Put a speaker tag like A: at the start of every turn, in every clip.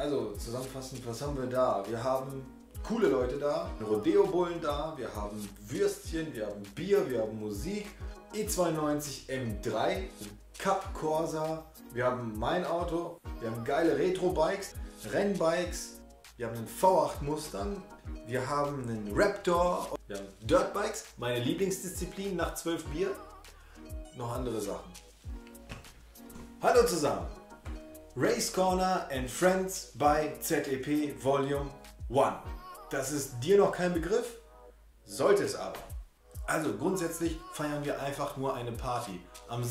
A: Also zusammenfassend, was haben wir da? Wir haben coole Leute da, Rodeo-Bullen da, wir haben Würstchen, wir haben Bier, wir haben Musik, E92 M3, Cup Corsa, wir haben mein Auto, wir haben geile Retro-Bikes, Rennbikes, wir haben einen V8 Mustang, wir haben einen Raptor, wir haben Dirtbikes, meine Lieblingsdisziplin nach 12 Bier, noch andere Sachen. Hallo zusammen! Race Corner and Friends by ZEP Volume 1. Das ist dir noch kein Begriff? Sollte es aber. Also grundsätzlich feiern wir einfach nur eine Party am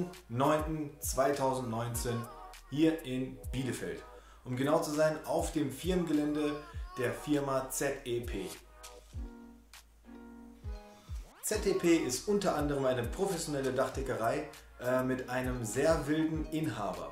A: 7.9.2019 hier in Bielefeld. Um genau zu sein, auf dem Firmengelände der Firma ZEP. ZEP ist unter anderem eine professionelle Dachdeckerei mit einem sehr wilden Inhaber.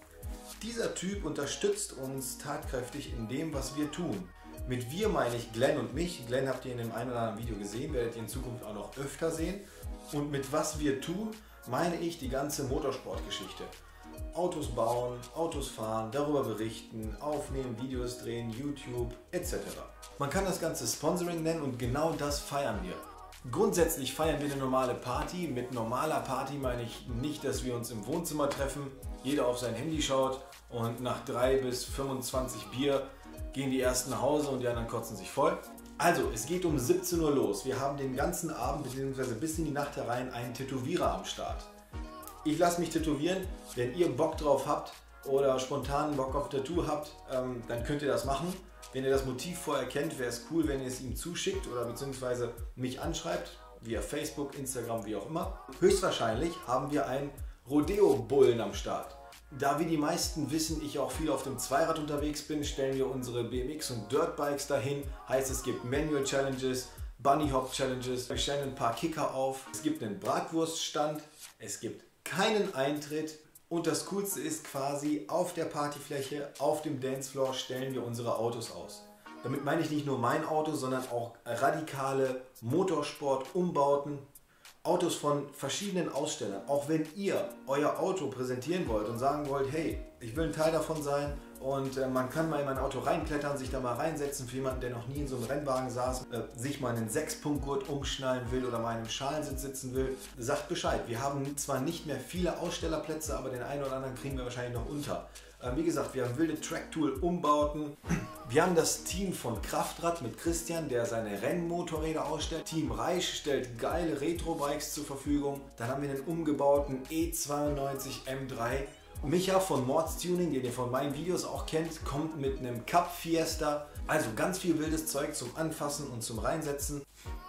A: Dieser Typ unterstützt uns tatkräftig in dem, was wir tun. Mit wir meine ich Glenn und mich. Glenn habt ihr in dem einen oder anderen Video gesehen, werdet ihr in Zukunft auch noch öfter sehen. Und mit was wir tun, meine ich die ganze Motorsportgeschichte. Autos bauen, Autos fahren, darüber berichten, aufnehmen, Videos drehen, YouTube etc. Man kann das Ganze Sponsoring nennen und genau das feiern wir. Grundsätzlich feiern wir eine normale Party. Mit normaler Party meine ich nicht, dass wir uns im Wohnzimmer treffen, jeder auf sein Handy schaut und nach 3 bis 25 Bier gehen die ersten nach Hause und die anderen kotzen sich voll. Also, es geht um 17 Uhr los. Wir haben den ganzen Abend bzw. bis in die Nacht herein einen Tätowierer am Start. Ich lasse mich tätowieren. Wenn ihr Bock drauf habt oder spontan Bock auf Tattoo habt, dann könnt ihr das machen. Wenn ihr das Motiv vorher kennt, wäre es cool, wenn ihr es ihm zuschickt oder beziehungsweise mich anschreibt, via Facebook, Instagram, wie auch immer. Höchstwahrscheinlich haben wir einen Rodeo-Bullen am Start. Da wie die meisten wissen, ich auch viel auf dem Zweirad unterwegs bin, stellen wir unsere BMX und Dirtbikes dahin. Heißt, es gibt Manual Challenges, Bunny Hop Challenges, wir stellen ein paar Kicker auf. Es gibt einen Bratwurststand, es gibt keinen Eintritt. Und das Coolste ist quasi, auf der Partyfläche, auf dem Dancefloor stellen wir unsere Autos aus. Damit meine ich nicht nur mein Auto, sondern auch radikale Motorsport-Umbauten. Autos von verschiedenen Ausstellern. Auch wenn ihr euer Auto präsentieren wollt und sagen wollt, hey, ich will ein Teil davon sein und man kann mal in mein Auto reinklettern, sich da mal reinsetzen für jemanden, der noch nie in so einem Rennwagen saß, sich mal einen 6-Punkt-Gurt umschnallen will oder mal in einem Schalensitz sitzen will, sagt Bescheid. Wir haben zwar nicht mehr viele Ausstellerplätze, aber den einen oder anderen kriegen wir wahrscheinlich noch unter. Wie gesagt, wir haben wilde Tracktool-Umbauten. Wir haben das Team von Kraftrad mit Christian, der seine Rennmotorräder ausstellt. Team Reich stellt geile Retro-Bikes zur Verfügung. Dann haben wir den umgebauten E92 M3. Micha von Mords Tuning, den ihr von meinen Videos auch kennt, kommt mit einem Cup Fiesta. Also ganz viel wildes Zeug zum Anfassen und zum Reinsetzen.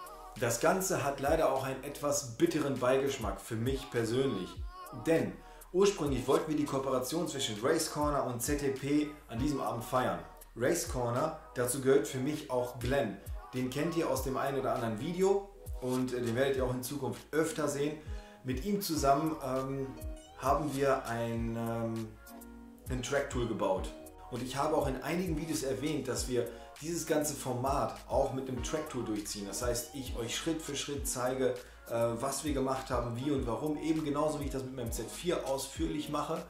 A: Das Ganze hat leider auch einen etwas bitteren Beigeschmack für mich persönlich. Denn ursprünglich wollten wir die Kooperation zwischen Race Corner und ZEP an diesem Abend feiern. Race Corner, dazu gehört für mich auch Glenn. Den kennt ihr aus dem einen oder anderen Video und den werdet ihr auch in Zukunft öfter sehen. Mit ihm zusammen haben wir ein Tracktool gebaut. Und ich habe auch in einigen Videos erwähnt, dass wir dieses ganze Format auch mit dem Tracktool durchziehen. Das heißt, ich euch Schritt für Schritt zeige, was wir gemacht haben, wie und warum. Eben genauso wie ich das mit meinem Z4 ausführlich mache.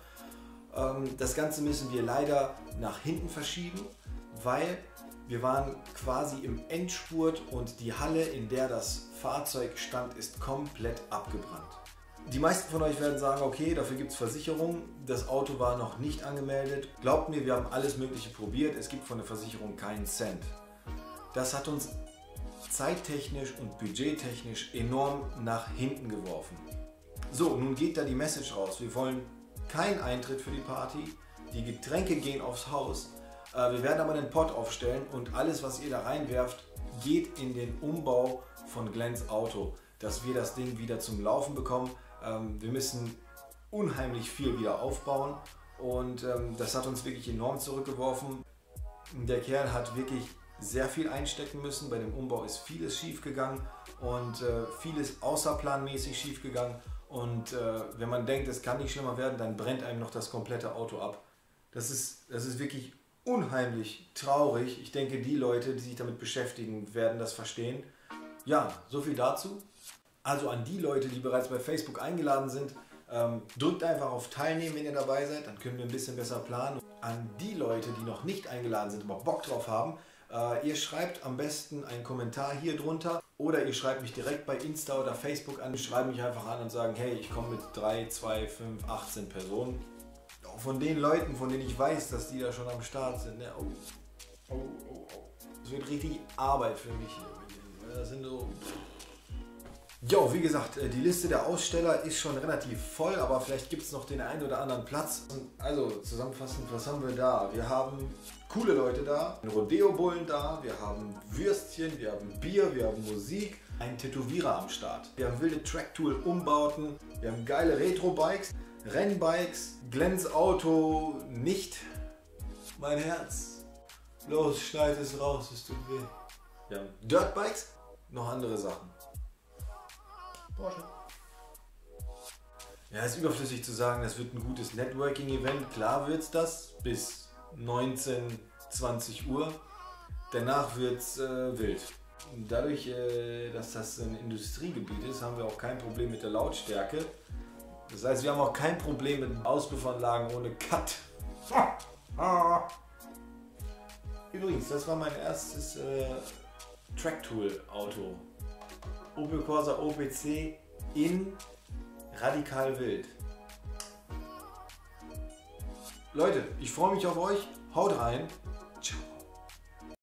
A: Das Ganze müssen wir leider nach hinten verschieben, weil wir waren quasi im Endspurt und die Halle, in der das Fahrzeug stand, ist komplett abgebrannt. Die meisten von euch werden sagen, okay, dafür gibt es Versicherungen, das Auto war noch nicht angemeldet. Glaubt mir, wir haben alles Mögliche probiert, es gibt von der Versicherung keinen Cent. Das hat uns zeittechnisch und budgettechnisch enorm nach hinten geworfen. So, nun geht da die Message raus, wir wollen keinen Eintritt für die Party, die Getränke gehen aufs Haus, wir werden aber einen Pot aufstellen und alles, was ihr da reinwerft, geht in den Umbau von Glenns Auto, dass wir das Ding wieder zum Laufen bekommen. Wir müssen unheimlich viel wieder aufbauen und das hat uns wirklich enorm zurückgeworfen. Der Kerl hat wirklich sehr viel einstecken müssen, bei dem Umbau ist vieles schief gegangen und vieles außerplanmäßig schief gegangen und wenn man denkt, es kann nicht schlimmer werden, dann brennt einem noch das komplette Auto ab. Das ist wirklich unheimlich traurig. Ich denke, die Leute, die sich damit beschäftigen, werden das verstehen. Ja, so viel dazu. Also an die Leute, die bereits bei Facebook eingeladen sind, Drückt einfach auf Teilnehmen, wenn ihr dabei seid, dann können wir ein bisschen besser planen. An die Leute, die noch nicht eingeladen sind, aber Bock drauf haben, ihr schreibt am besten einen Kommentar hier drunter oder ihr schreibt mich direkt bei Insta oder Facebook an. Schreibt mich einfach an und sagen, hey, ich komme mit 3, 2, 5, 18 Personen. Auch von den Leuten, von denen ich weiß, dass die da schon am Start sind. Ne? Oh. Das wird richtig Arbeit für mich hier. Das sind so... Jo, wie gesagt, die Liste der Aussteller ist schon relativ voll, aber vielleicht gibt es noch den einen oder anderen Platz. Also zusammenfassend, was haben wir da? Wir haben coole Leute da, Rodeo-Bullen da, wir haben Würstchen, wir haben Bier, wir haben Musik, einen Tätowierer am Start. Wir haben wilde Tracktool-Umbauten, wir haben geile Retro-Bikes, Rennbikes, Glens Auto, nicht mein Herz. Los, schneid es raus, es tut weh. Wir haben Dirtbikes, noch andere Sachen. Porsche. Ja, ist überflüssig zu sagen, das wird ein gutes Networking-Event. Klar wird es das, bis 19, 20 Uhr. Danach wird es wild. Und dadurch, dass das ein Industriegebiet ist, haben wir auch kein Problem mit der Lautstärke. Das heißt, wir haben auch kein Problem mit Auspuffanlagen ohne Cut. Übrigens, das war mein erstes Tracktool-Auto. Opel Corsa OPC in radikal wild. Leute, ich freue mich auf euch. Haut rein.